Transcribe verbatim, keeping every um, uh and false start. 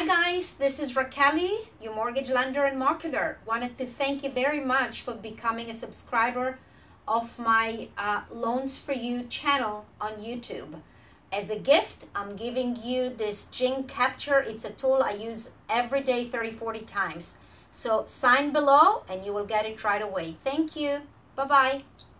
Hi guys, this is Raquel, your mortgage lender and marketer. Wanted to thank you very much for becoming a subscriber of my uh, Loans for You channel on YouTube. As a gift, I'm giving you this Jing Capture. It's a tool I use every day thirty forty times. So sign below and you will get it right away. Thank you. Bye-bye.